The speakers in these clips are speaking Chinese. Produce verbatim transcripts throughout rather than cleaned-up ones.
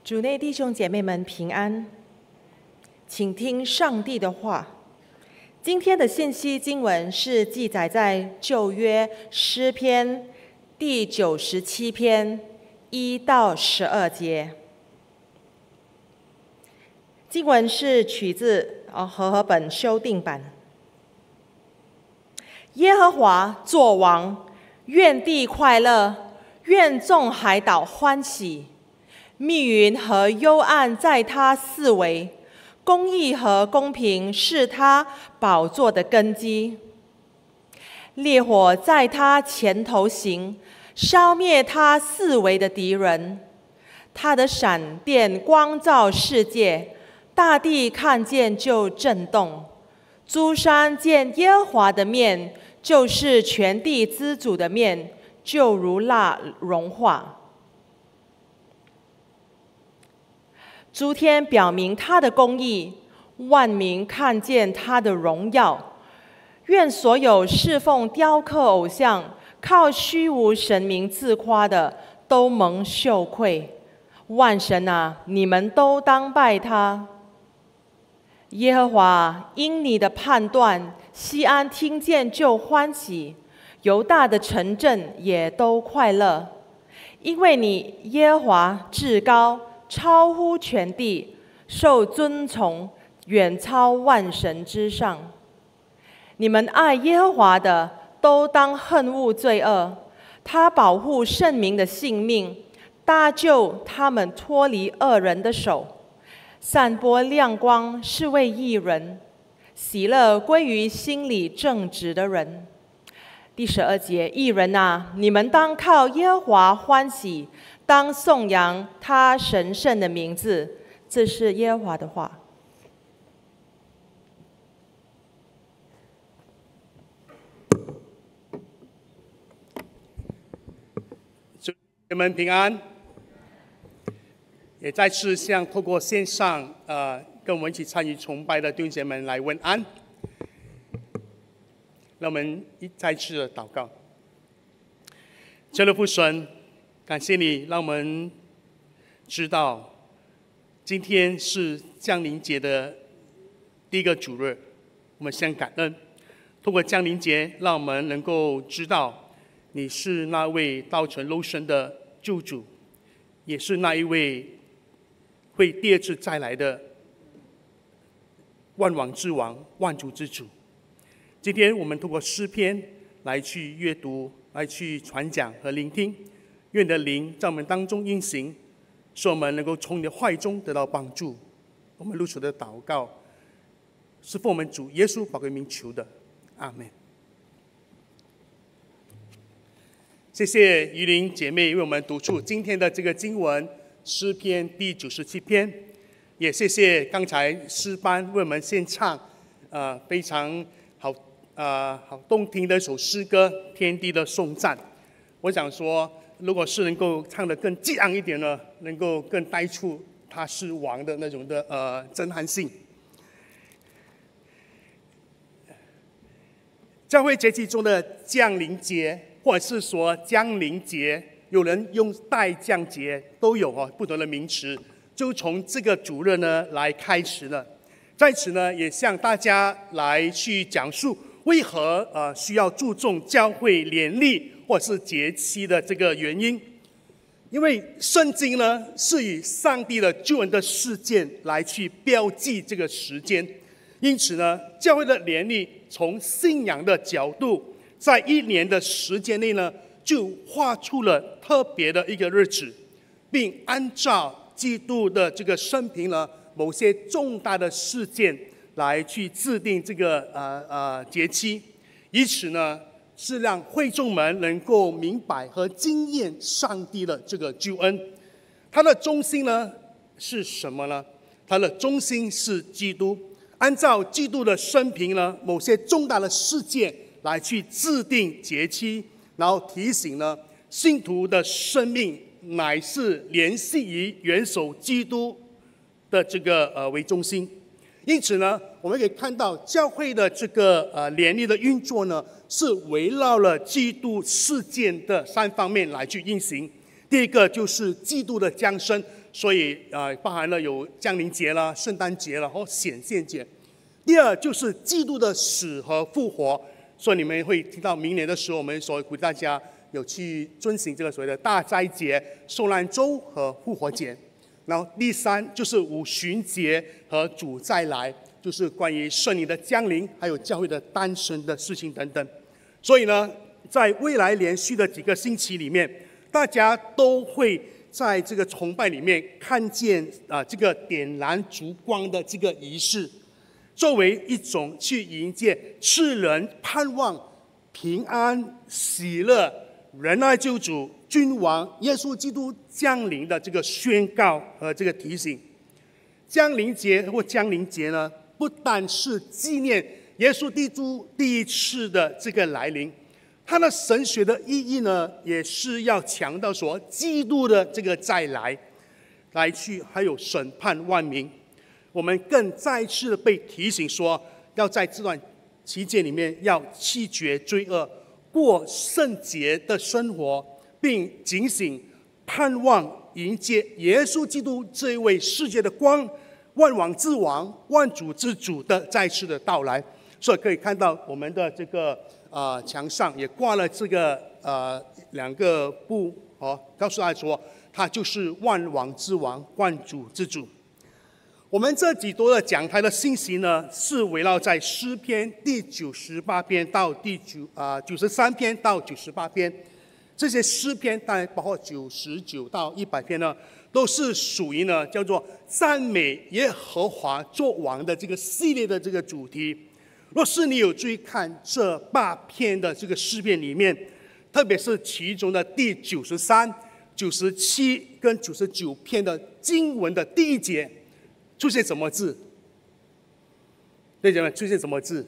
主内弟兄姐妹们平安，请听上帝的话。今天的信息经文是记载在旧约诗篇第九十七篇一到十二节。经文是取自和合本修订版。耶和华作王，愿地快乐，愿众海岛欢喜。密云和幽暗在他四围，公义和公平是他宝座的根基。烈火在他前头行，烧灭他四围的敌人。他的闪电光照世界，大地看见就震动。诸山见耶和华的面，就是全地之主的面，就如蜡融化。诸天表明他的公义，万民看见他的荣耀。愿所有侍奉雕刻偶像、靠虚无神明自夸的，都蒙羞愧。万神啊，你们都当拜他。耶和华因你的判断，西安听见就欢喜，犹大的城镇也都快乐，因为你耶和华至高，超乎全地，受尊崇，远超万神之上。你们爱耶和华的，都当恨恶罪恶。他保护圣民的性命，搭救他们脱离恶人的手，散播亮光是为义人，喜乐归于心里正直的人。第十二节，义人啊，你们当靠耶和华欢喜，当颂扬他神圣的名字。这是耶和华的话。 祝你们平安。也再次向透过线上呃跟我们一起参与崇拜的弟兄姐妹们来问安。让我们一再次的祷告。真的父神，感谢你让我们知道今天是降临节的第一个主日，我们先感恩。通过降临节，让我们能够知道你是那位道成肉身的救主，也是那一位会第二次再来的万王之王、万主之主。今天我们通过诗篇来去阅读、来去传讲和聆听，愿你的灵在我们当中运行，使我们能够从你的话语中得到帮助。我们如此的祷告，是奉我们主耶稣宝贵名求的，阿们。谢谢于玲姐妹为我们读出今天的这个经文，诗篇第九十七篇。也谢谢刚才诗班为我们献唱，呃，非常好。呃，好动听的一首诗歌《天地的颂赞》。我想说，如果是能够唱得更激昂一点呢，能够更带出他是王的那种的呃震撼性。教会节气中的降临节，或者是说降临节，有人用代降节，都有哦不同的名词。就从这个主日呢来开始了，在此呢也向大家来去讲述。为何呃需要注重教会年历或是节期的这个原因？因为圣经呢是以上帝的救恩的事件来去标记这个时间，因此呢，教会的年历从信仰的角度，在一年的时间内呢，就画出了特别的一个日子，并按照基督的这个生平呢，某些重大的事件。来去制定这个呃呃节期，以此呢是让会众们能够明白和经验上帝的这个救恩。它的中心呢是什么呢？它的中心是基督，按照基督的生平呢，某些重大的事件来去制定节期，然后提醒呢信徒的生命乃是联系于元首基督的这个呃为中心。因此呢，我们可以看到教会的这个呃年历的运作呢，是围绕了基督事件的三方面来去运行。第一个就是基督的降生， 所以呃包含了有降临节啦、圣诞节啦或显现节。第二就是基督的死和复活，所以你们会听到明年的时候，我们所鼓励大家有去遵行这个所谓的大斋节、受难周和复活节。然后第三就是五旬节和主再来，就是关于圣灵的降临，还有教会的诞生的事情等等。所以呢，在未来连续的几个星期里面，大家都会在这个崇拜里面看见啊、呃、这个点燃烛光的这个仪式，作为一种去迎接世人盼望平安、喜乐、仁爱救主、君王耶稣基督降临的这个宣告和这个提醒。降临节或降临节呢，不但是纪念耶稣基督第一次的这个来临，它的神学的意义呢，也是要强调说基督的这个再来，来去还有审判万民。我们更再次的被提醒说，要在这段期间里面要弃绝罪恶，过圣洁的生活，并警醒盼望迎接耶稣基督这一位世界的光、万王之王、万主之主的再次的到来。所以可以看到我们的这个呃墙上也挂了这个呃两个布哦，告诉大家说他就是万王之王、万主之主。我们这几多的讲台的信息呢，是围绕在诗篇第九十八篇到第九啊九十三篇到九十八篇，这些诗篇当然包括九十九到一百篇呢，都是属于呢叫做赞美耶和华作王的这个系列的这个主题。若是你有注意看这八篇的这个诗篇里面，特别是其中的第九十三、九十七跟九十九篇的经文的第一节。出现什么字？对姐妹，出现什么字？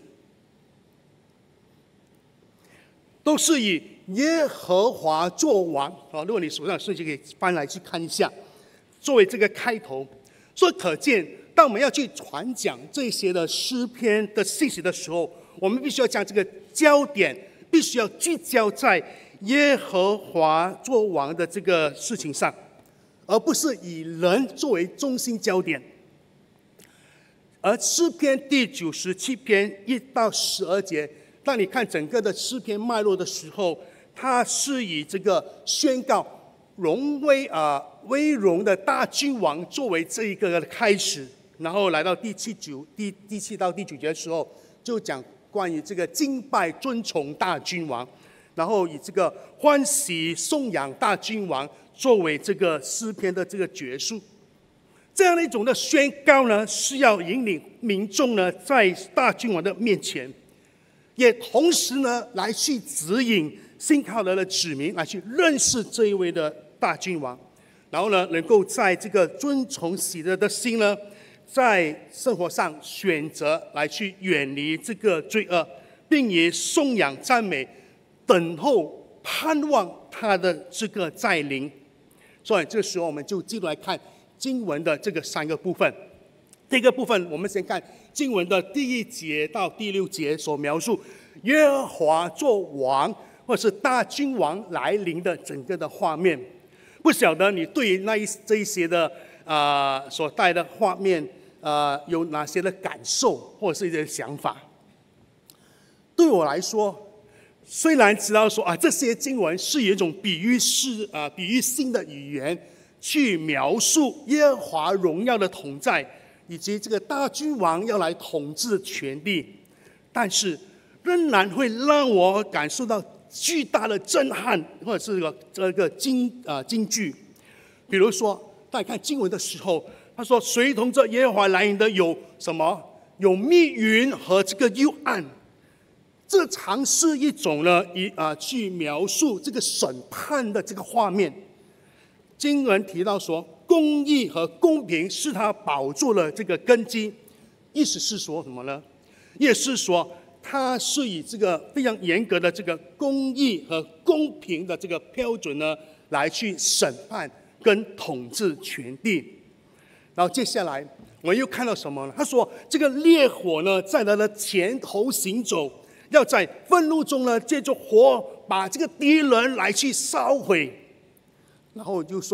都是以耶和华作王啊！如果你手上有顺序，可以翻来去看一下，作为这个开头。所以可见，当我们要去传讲这些的诗篇的信息的时候，我们必须要将这个焦点必须要聚焦在耶和华作王的这个事情上，而不是以人作为中心焦点。而诗篇第九十七篇一到十二节，当你看整个的诗篇脉络的时候，它是以这个宣告荣威啊、呃、威荣的大君王作为这一个的开始，然后来到第七九第第七到第九节的时候，就讲关于这个敬拜尊崇大君王，然后以这个欢喜颂扬大君王作为这个诗篇的这个结束。这样的一种的宣告呢，是要引领民众呢在大君王的面前，也同时呢来去指引信靠他的子民来去认识这一位的大君王，然后呢能够在这个尊崇喜乐的心呢，在生活上选择来去远离这个罪恶，并以颂扬赞美等候盼望他的这个再临。所以这时候我们就继续来看经文的这个三个部分。第一个部分，我们先看经文的第一节到第六节所描述耶和华作王或是大君王来临的整个的画面。不晓得你对于那一这一些的啊、呃、所带的画面呃有哪些的感受或者是一些想法？对我来说，虽然知道说啊这些经文是有一种比喻式啊、呃、比喻性的语言，去描述耶和华荣耀的同在，以及这个大君王要来统治全地，但是仍然会让我感受到巨大的震撼，或者是个这个惊啊、呃、惊惧。比如说，大家看经文的时候，他说：“随同着耶和华来临的有什么？有密云和这个幽暗。”这常是一种呢，以啊、呃、去描述这个审判的这个画面。经文提到说，公义和公平是他宝座的这个根基，意思是说什么呢？也是说，他是以这个非常严格的这个公义和公平的这个标准呢，来去审判跟统治全地。然后接下来我们又看到什么呢？他说，这个烈火呢，在他的前头行走，要在愤怒中呢，借着火把这个敌人来去烧毁。然后就说，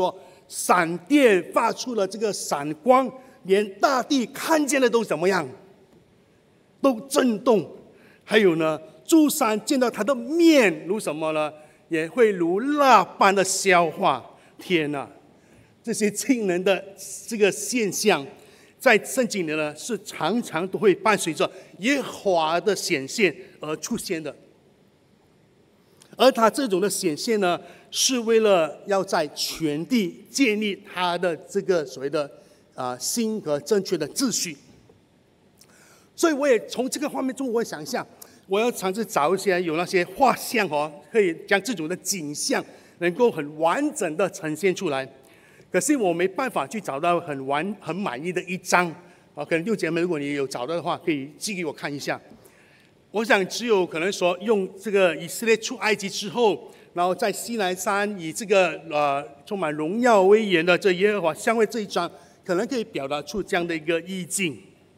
闪电发出了这个闪光，连大地看见的都怎么样？都震动。还有呢，诸山见到他的面如什么呢？也会如蜡般的消化。天哪！这些惊人的这个现象，在圣经里呢，是常常都会伴随着耶和华的显现而出现的。而他这种的显现呢，是为了要在全地建立他的这个所谓的啊、呃、新和正确的秩序。所以我也从这个画面中，我想一下，我要尝试找一些有那些画像哦，可以将这种的景象能够很完整的呈现出来。可是我没办法去找到很完很满意的一张啊，可能六姐妹，如果你有找到的话，可以寄给我看一下。我想只有可能说用这个以色列出埃及之后，然后在西奈山以这个呃充满荣耀威严的这耶和华相会这一章，可能可以表达出这样的一个意境。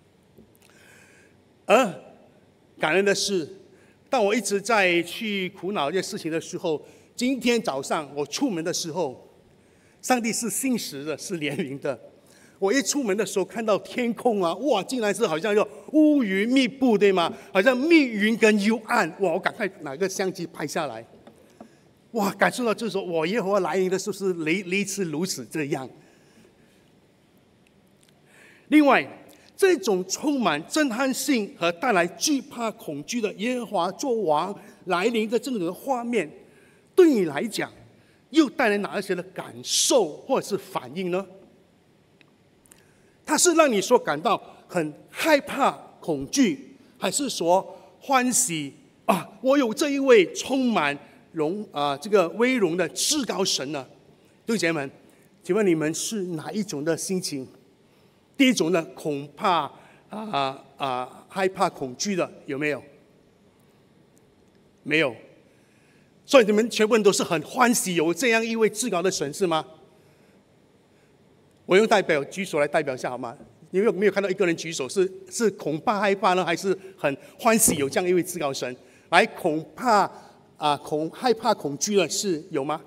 而感恩的是，当我一直在去苦恼这些事情的时候，今天早上我出门的时候，上帝是信实的，是怜悯的。我一出门的时候看到天空啊，哇，竟然是好像有乌云密布，对吗？好像密云跟幽暗，哇！我赶快拿个相机拍下来，哇，感受到就是说，我耶和华来临的时候是雷雷是如此这样。另外，这种充满震撼性和带来惧怕恐惧的耶和华作王来临的这种的画面，对你来讲，又带来哪一些的感受或者是反应呢？它是让你所感到很害怕、恐惧，还是说欢喜啊？我有这一位充满荣啊这个威荣的至高神呢？弟兄姐妹们，请问你们是哪一种的心情？第一种呢，恐怕啊啊害怕、恐惧的有没有？没有。所以你们全部人都是很欢喜有这样一位至高的神，是吗？我用代表举手来代表一下好吗？你有没有看到一个人举手是是恐怕害怕呢，还是很欢喜有这样一位至高神？来，恐怕啊恐害怕恐惧的是有吗？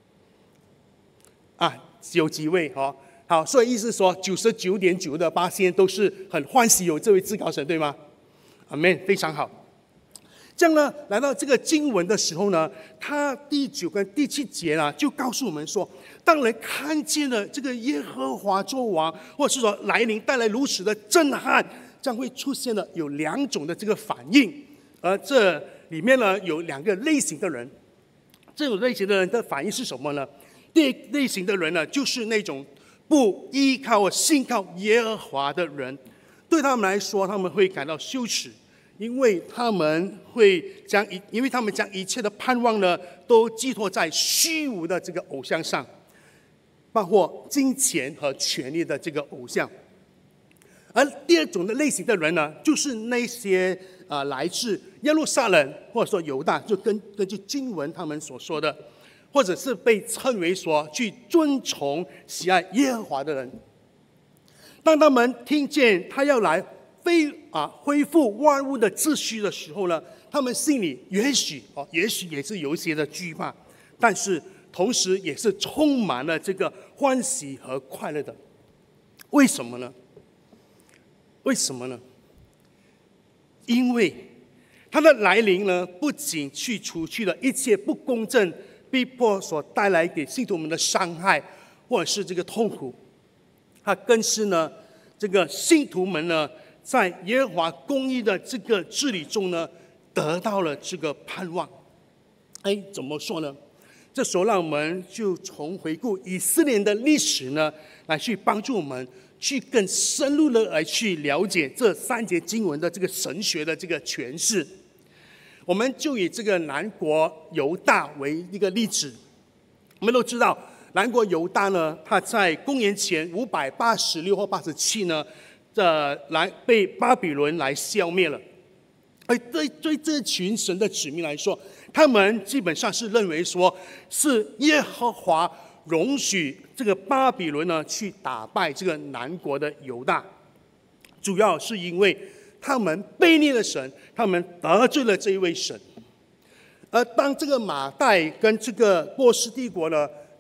啊，有几位哦？好，所以意思是说九十九点九的八仙都是很欢喜有这位至高神，对吗？阿们，非常好。这样呢，来到这个经文的时候呢，他第九跟第七节呢，就告诉我们说，当人看见了这个耶和华作王，或者是说来临带来如此的震撼，将会出现了有两种的这个反应，而这里面呢有两个类型的人，这种类型的人的反应是什么呢？第一类型的人呢，就是那种不依靠或信靠耶和华的人，对他们来说，他们会感到羞耻。因为他们会将一，因为他们将一切的盼望呢，都寄托在虚无的这个偶像上，包括金钱和权力的这个偶像。而第二种的类型的人呢，就是那些啊、呃、来自耶路撒冷或者说犹大，就根根据经文他们所说的，或者是被称为说去尊崇喜爱耶和华的人。当他们听见他要来非啊恢复万物的秩序的时候呢，他们心里也许哦，也许也是有一些的惧怕，但是同时也是充满了这个欢喜和快乐的。为什么呢？为什么呢？因为他的来临呢，不仅去除去了一切不公正、逼迫所带来给信徒们的伤害，或者是这个痛苦，他更是呢，这个信徒们呢，在耶和华公义的这个治理中呢，得到了这个盼望。哎，怎么说呢？这时候让我们就从回顾以色列的历史呢，来去帮助我们去更深入的来去了解这三节经文的这个神学的这个诠释。我们就以这个南国犹大为一个例子。我们都知道，南国犹大呢，他在公元前五百八十六或八十七呢。这来被巴比伦来消灭了，而对对这群神的子民来说，他们基本上是认为说，是耶和华容许这个巴比伦呢去打败这个南国的犹大，主要是因为他们背逆了神，他们得罪了这一位神。而当这个马代跟这个波斯帝国呢，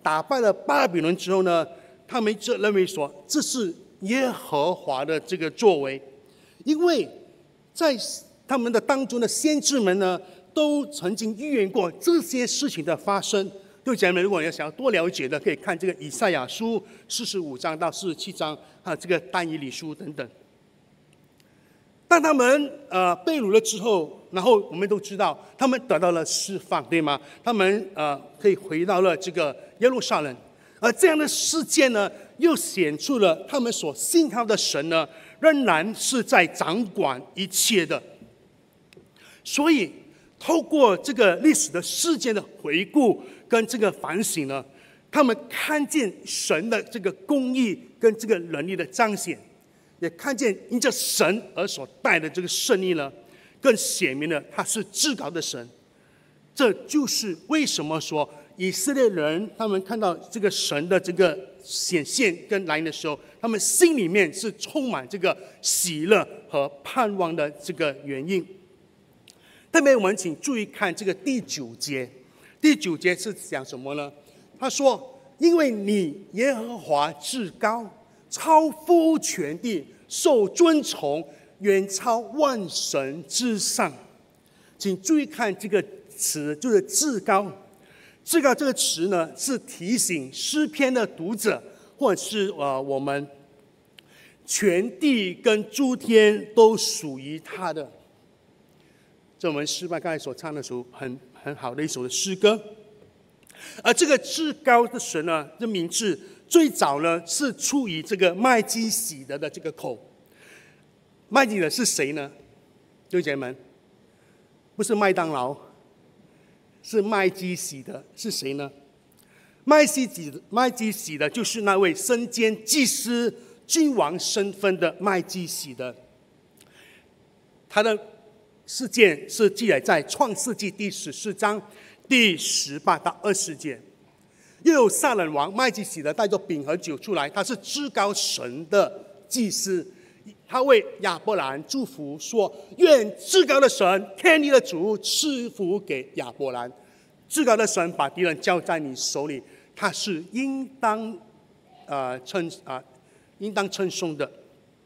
打败了巴比伦之后呢，他们就认为说这是耶和华的这个作为，因为在他们的当中的先知们呢，都曾经预言过这些事情的发生。弟兄姐妹，如果你要想要多了解的，可以看这个以赛亚书四十五章到四十七章，还有这个但以理书等等。当他们呃被掳了之后，然后我们都知道他们得到了释放，对吗？他们呃可以回到了这个耶路撒冷，而这样的事件呢，又显出了他们所信靠的神呢，仍然是在掌管一切的。所以，透过这个历史的事件的回顾跟这个反省呢，他们看见神的这个公义跟这个能力的彰显，也看见因着神而所带的这个胜利呢，更显明了他是至高的神。这就是为什么说以色列人他们看到这个神的这个显现跟来临的时候，他们心里面是充满这个喜乐和盼望的这个原因。特别我们请注意看这个第九节，第九节是讲什么呢？他说：“因为你耶和华至高，超乎全地，受尊崇，远超万神之上。”请注意看这个词，就是至高。至高这个词呢，是提醒诗篇的读者，或者是呃我们全地跟诸天都属于他的。这我们诗班刚才所唱的首很很好的一首的诗歌。而这个至高的神呢，这名字最早呢是出于这个麦基洗德的这个口。麦基洗德是谁呢？弟兄姐妹们，不是麦当劳，是麦基洗德是谁呢？麦基洗麦基洗德就是那位身兼祭司、君王身份的麦基洗德。他的事件是记载在创世纪第十四章第十八到二十节。又有撒冷王麦基洗德带着饼和酒出来，他是至高神的祭司，他为亚伯兰祝福说：“愿至高的神，天地的主赐福给亚伯兰。至高的神把敌人交在你手里，他是应当呃称啊、呃、应当称颂的。”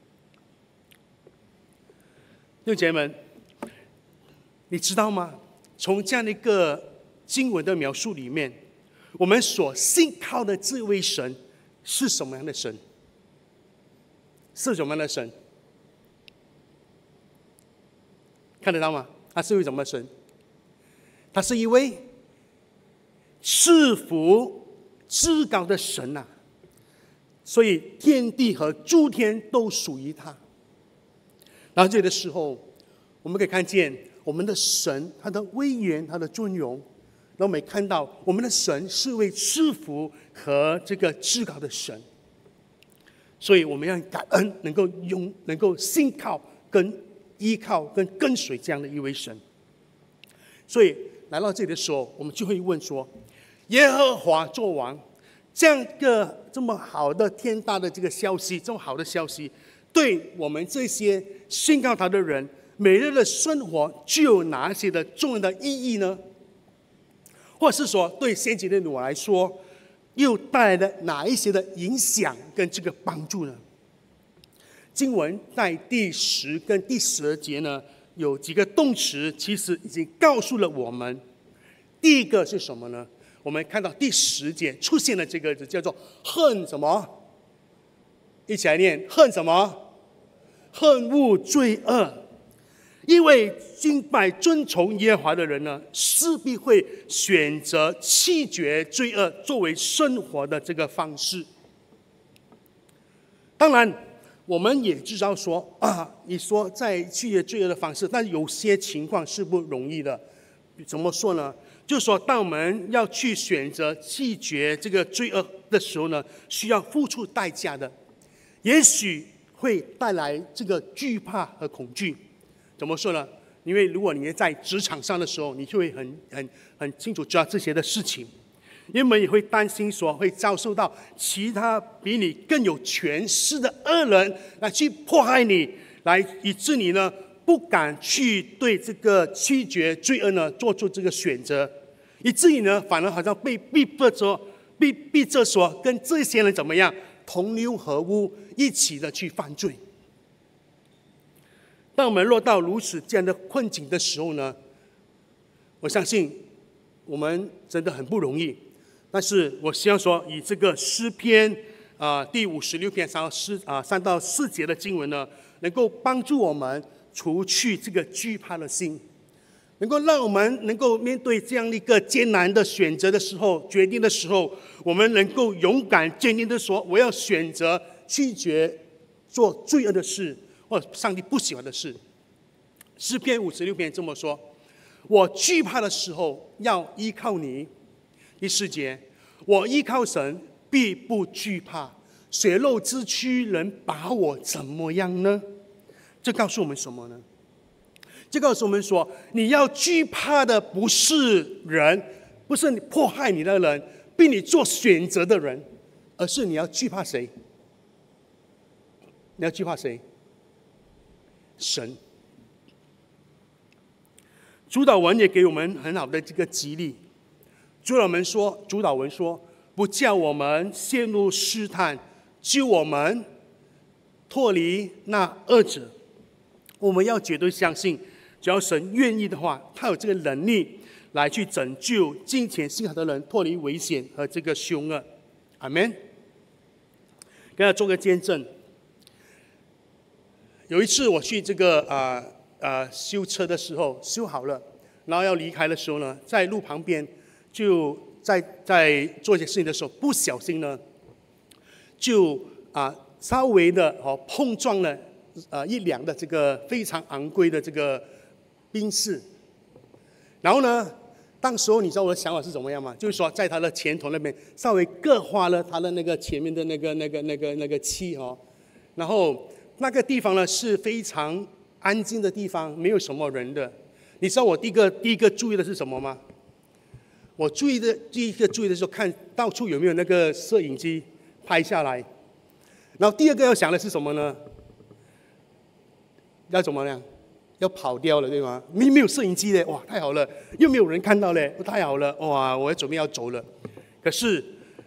弟兄姐妹们，你知道吗？从这样的一个经文的描述里面，我们所信靠的这位神是什么样的神？是什么样的神？看得到吗？他是一位什么神？他是一位赐福至高的神啊！所以天地和诸天都属于他。然后这里的时候，我们可以看见我们的神，他的威严，他的尊荣。然后我们也看到我们的神是位赐福和这个至高的神。所以我们要感恩，能够用，能够信靠、跟依靠、跟跟随这样的一位神。所以来到这里的时候，我们就会问说：耶和华作王，这样一个这么好的天大的这个消息，这么好的消息，对我们这些信靠他的人，每日的生活具有哪些的重要的意义呢？或者是说，对先前的我来说，又带来了哪一些的影响跟这个帮助呢？经文在第十跟第十二节呢，有几个动词，其实已经告诉了我们。第一个是什么呢？我们看到第十节出现了这个字，叫做恨什么？一起来念，恨什么？恨恶罪恶。因为敬拜尊崇耶和华的人呢，势必会选择弃绝罪恶作为生活的这个方式。当然，我们也知道说啊，你说在弃绝罪恶的方式，但有些情况是不容易的。怎么说呢？就是说，当我们要去选择弃绝这个罪恶的时候呢，需要付出代价的，也许会带来这个惧怕和恐惧。怎么说呢？因为如果你在职场上的时候，你就会很很很清楚知道这些的事情，因为我们也会担心说会遭受到其他比你更有权势的恶人来去迫害你，来以致你呢不敢去对这个拒绝罪恶呢做出这个选择，以至于呢反而好像被逼迫着逼逼着说跟这些人怎么样同流合污，一起的去犯罪。当我们落到如此这样的困境的时候呢，我相信我们真的很不容易。但是我希望说，以这个诗篇啊、呃、第五十六篇三到四啊三到四节的经文呢，能够帮助我们除去这个惧怕的心，能够让我们能够面对这样一个艰难的选择的时候、决定的时候，我们能够勇敢坚定的说：我要选择拒绝做罪恶的事，或上帝不喜欢的事。诗篇五十六篇这么说：我惧怕的时候，要依靠你。第四节，我依靠神，必不惧怕。血肉之躯能把我怎么样呢？这告诉我们什么呢？这告诉我们说，你要惧怕的不是人，不是你迫害你的人，逼你做选择的人，而是你要惧怕谁？你要惧怕谁？神。主导文也给我们很好的这个激励。主导文说，主导文说，不叫我们陷入试探，救我们脱离那恶者。我们要绝对相信，只要神愿意的话，他有这个能力来去拯救金钱信仰的人脱离危险和这个凶恶。阿们。给大家做个见证。有一次我去这个啊啊、呃呃、修车的时候，修好了，然后要离开的时候呢，在路旁边就在在做一些事情的时候，不小心呢，就啊、呃、稍微的哦碰撞了呃一辆的这个非常昂贵的这个宾士，然后呢，当时候你知道我的想法是怎么样吗？就是说在他的前头那边稍微各划了他的那个前面的那个那个那个那个漆哦，然后那个地方呢是非常安静的地方，没有什么人的。你知道我第一个第一个注意的是什么吗？我注意的第一个注意的时候，看到处有没有那个摄影机拍下来。然后第二个要想的是什么呢？要怎么样？要跑掉了，对吗？没没有摄影机嘞，哇，太好了！又没有人看到嘞，太好了，哇，我要准备要走了。可是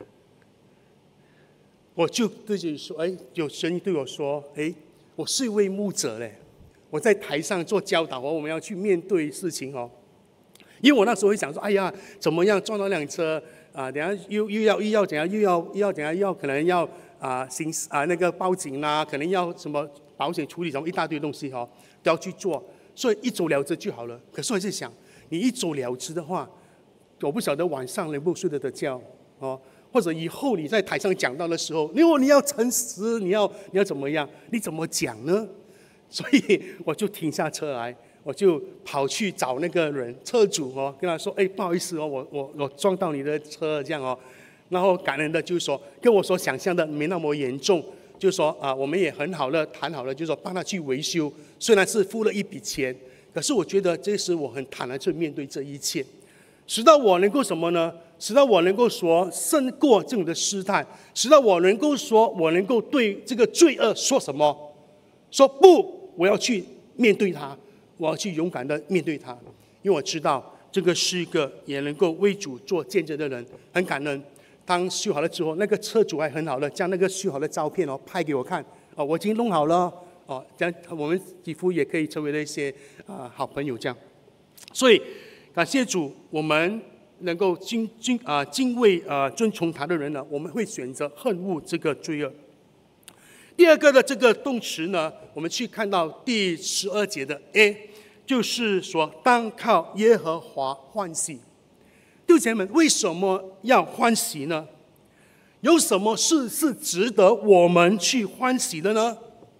我就对自己说，哎，有声音对我说，哎，我是一位牧者嘞，我在台上做教导哦，我们要去面对事情哦。因为我那时候会想说，哎呀，怎么样撞到辆车啊？等下又又要又要怎样，又要又要怎样，要可能要啊刑啊那个报警啦，可能要什么保险处理什么一大堆东西哦，都要去做，所以一走了之就好了。可是我在想，你一走了之的话，我不晓得晚上能不能睡得着觉哦。或者以后你在台上讲到的时候，如果你要诚实，你要你要怎么样？你怎么讲呢？所以我就停下车来，我就跑去找那个人车主哦，跟他说：“哎，不好意思哦，我我我撞到你的车这样哦。”然后感人的就是说，跟我所想象的没那么严重，就是说啊，我们也很好的谈好了，就是说帮他去维修，虽然是付了一笔钱，可是我觉得这时我很坦然去面对这一切，使到我能够什么呢？使到我能够说胜过这种的试探，使到我能够说，我能够对这个罪恶说什么？说不，我要去面对它，我要去勇敢的面对它，因为我知道这个是一个也能够为主做见证的人，很感恩。当修好了之后，那个车主还很好的将那个修好的照片哦拍给我看哦，我已经弄好了哦，这样我们几乎也可以成为了一些啊、呃、好朋友这样。所以感谢主，我们能够敬敬啊、呃、敬畏啊、呃、尊崇他的人呢，我们会选择恨恶这个罪恶。第二个的这个动词呢，我们去看到第十二节的 A， 就是说当靠耶和华欢喜。弟兄姐妹们，为什么要欢喜呢？有什么事是值得我们去欢喜的呢？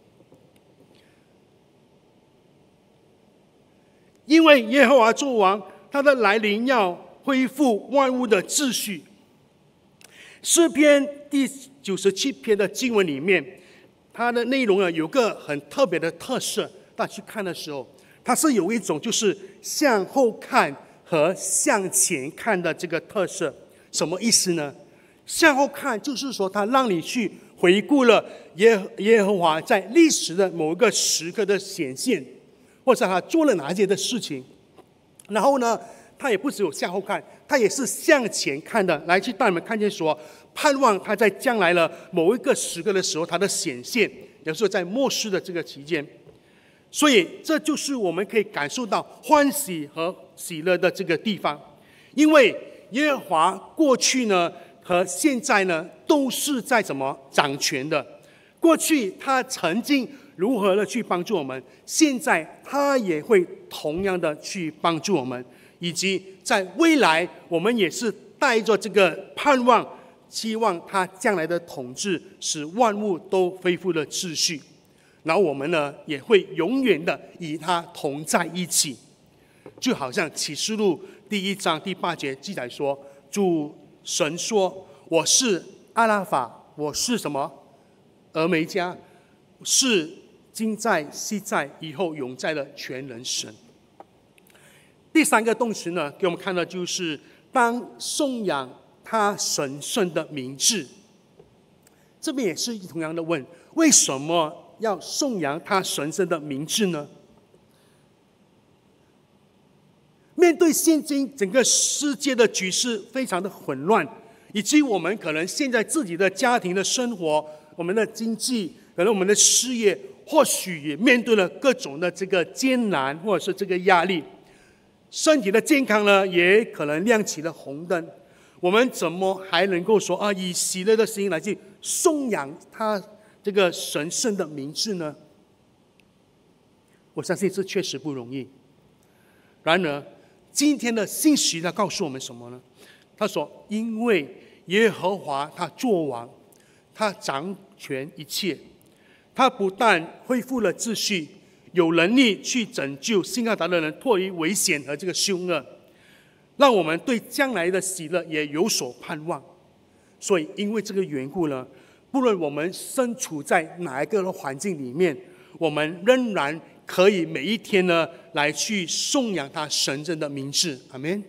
因为耶和华作王，他的来临要恢复万物的秩序。诗篇第九十七篇的经文里面，它的内容呢有个很特别的特色，大家去看的时候，它是有一种就是向后看和向前看的这个特色。什么意思呢？向后看就是说，它让你去回顾了耶耶和华在历史的某一个时刻的显现，或者他做了哪些的事情，然后呢， 他也不只有向后看，他也是向前看的，来去带我们看见说，盼望他在将来的某一个时刻的时候，他的显现，也就是在末世的这个期间。所以这就是我们可以感受到欢喜和喜乐的这个地方，因为耶和华过去呢和现在呢都是在怎么掌权的。过去他曾经如何的去帮助我们，现在他也会同样的去帮助我们，以及在未来我们也是带着这个盼望，希望他将来的统治使万物都恢复了秩序。然后我们呢也会永远的与他同在一起，就好像启示录第一章第八节记载说，主神说，我是阿拉法，我是什么俄梅加，是今在昔在以后永在的全能神。第三个动词呢给我们看到就是当颂扬他神圣的名字。这边也是同样的问，为什么要颂扬他神圣的名字呢？面对现今整个世界的局势非常的混乱，以及我们可能现在自己的家庭的生活，我们的经济，可能我们的事业，或许也面对了各种的这个艰难或者是这个压力，身体的健康呢也可能亮起了红灯。我们怎么还能够说啊，以喜乐的心来去颂扬他这个神圣的名字呢？我相信这确实不容易。然而今天的信息呢告诉我们什么呢？他说，因为耶和华他作王，他掌权一切，他不但恢复了秩序，有能力去拯救信靠他的人脱离危险和这个凶恶，让我们对将来的喜乐也有所盼望。所以因为这个缘故呢，不论我们身处在哪一个的环境里面，我们仍然可以每一天呢来去颂扬他神圣的名字。阿们。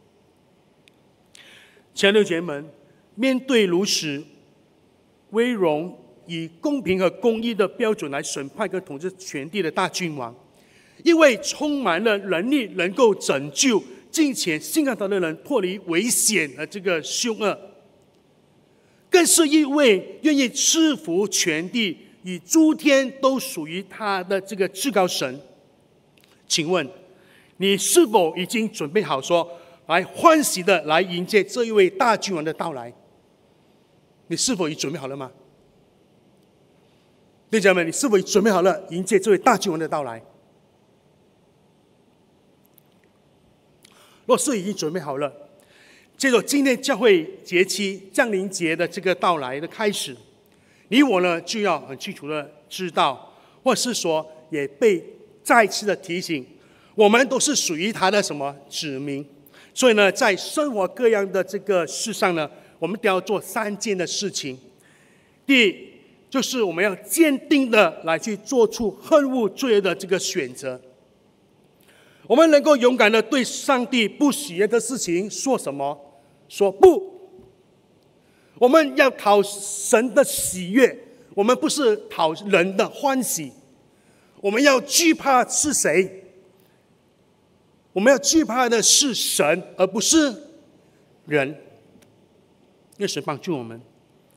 亲爱的姐妹们，面对如此威荣以公平和公义的标准来审判跟统治全地的大君王，因为充满了能力能够拯救敬虔信靠他的人脱离危险和这个凶恶，更是一位愿意赐福全地与诸天都属于他的这个至高神。请问你是否已经准备好说来欢喜的来迎接这一位大君王的到来？你是否已准备好了吗？弟兄姐妹，你是否已准备好了迎接这位大君王的到来？若是已经准备好了，借着今天教会节期降临节的这个到来的开始，你我呢就要很清楚的知道，或是说也被再次的提醒，我们都是属于他的什么子民。所以呢，在生活各样的这个事上呢，我们都要做三件的事情。第一，就是我们要坚定的来去做出恨恶罪恶的这个选择。我们能够勇敢的对上帝不喜悦的事情说什么？说不。我们要讨神的喜悦，我们不是讨人的欢喜。我们要惧怕是谁？我们要惧怕的是神，而不是人。愿神帮助我们，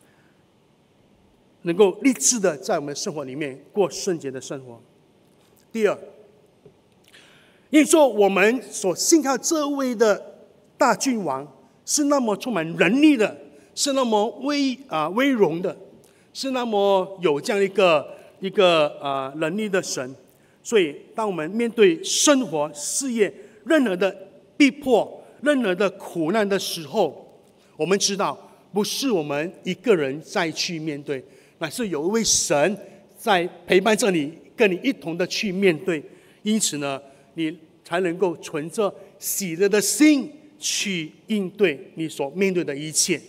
能够立志的在我们的生活里面过圣洁的生活。第二，因为说我们所信靠这位的大君王是那么充满能力的，是那么威啊、呃、威荣的，是那么有这样一个一个啊、呃、能力的神。所以，当我们面对生活、事业任何的逼迫、任何的苦难的时候，我们知道不是我们一个人再去面对，乃是有一位神在陪伴着你，跟你一同的去面对。因此呢，你才能够存着喜乐的心去应对你所面对的一切。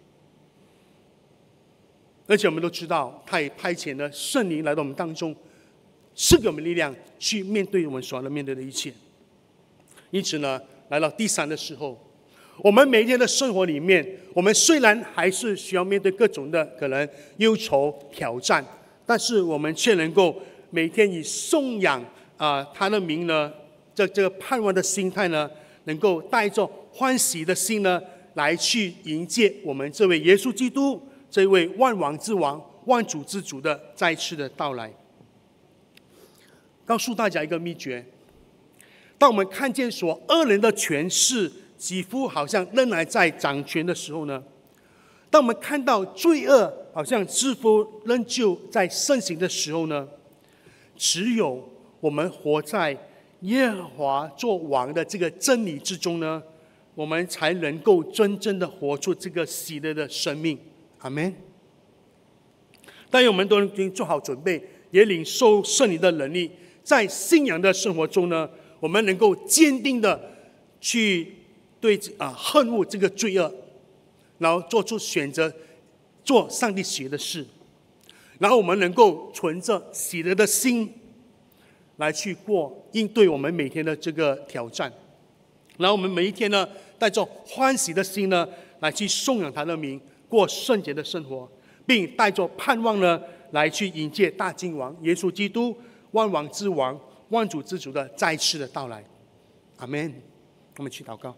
而且我们都知道，他也派遣了圣灵来到我们当中，赐给我们力量去面对我们所要面对的一切。因此呢，来到第三的时候，我们每一天的生活里面，我们虽然还是需要面对各种的可能忧愁挑战，但是我们却能够每天以颂扬啊、呃、他的名呢，这这个盼望的心态呢， 能够带着欢喜的心呢，来去迎接我们这位耶稣基督，这位万王之王、万主之主的再次的到来。告诉大家一个秘诀：当我们看见所恶人的权势几乎好像仍然在掌权的时候呢，当我们看到罪恶好像似乎仍旧在盛行的时候呢，只有我们活在耶和华做王的这个真理之中呢，我们才能够真正的活出这个喜乐的生命。阿们。但愿我们都已经做好准备，也领受圣灵的能力，在信仰的生活中呢，我们能够坚定的去对啊恨恶这个罪恶，然后做出选择，做上帝喜悦的事，然后我们能够存着喜乐的心来去过应对我们每天的这个挑战，然后我们每一天呢，带着欢喜的心呢，来去颂扬他的名，过圣洁的生活，并带着盼望呢，来去迎接大君王耶稣基督万王之王、万主之主的再次的到来。阿们。我们去祷告。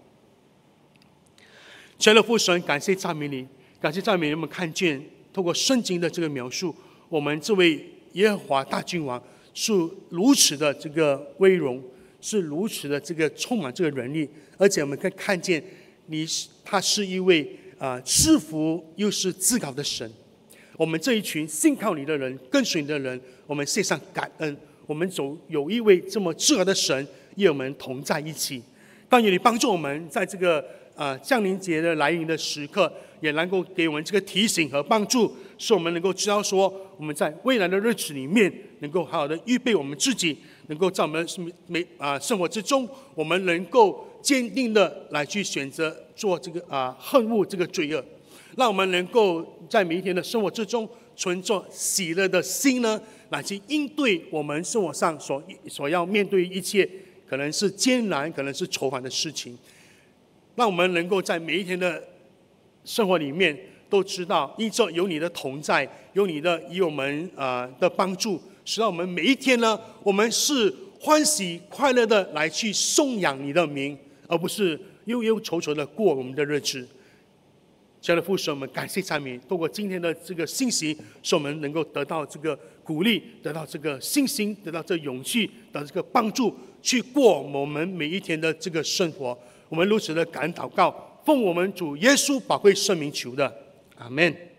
亲爱的父神，感谢赞美你，感谢赞美你，我们看见透过圣经的这个描述，我们这位耶和华大君王是如此的这个威荣，是如此的这个充满这个能力，而且我们可以看见你，他是一位啊赐福又是至高的神。我们这一群信靠你的人、跟随你的人，我们献上感恩。我们走有一位这么至高的神与我们同在一起。但愿你帮助我们在这个呃降临节的来临的时刻，也能够给我们这个提醒和帮助，使我们能够知道说，我们在未来的日子里面，能够好好的预备我们自己，能够在我们每啊生活之中，我们能够坚定的来去选择做这个啊恨恶这个罪恶，让我们能够在每一天的生活之中，存着喜乐的心呢，来去应对我们生活上所所要面对一切可能是艰难、可能是愁烦的事情，让我们能够在每一天的生活里面都知道，因着有你的同在，有你的与我们呃的帮助，使到我们每一天呢，我们是欢喜快乐的来去颂扬你的名，而不是忧忧愁愁的过我们的日子。亲爱的父神，我们感谢赞美，透过今天的这个信息，使我们能够得到这个鼓励，得到这个信心，得到这个勇气，得到这个帮助，去过我们每一天的这个生活。我们如此的感恩祷告，奉我们主耶稣宝贵圣名求的，阿们。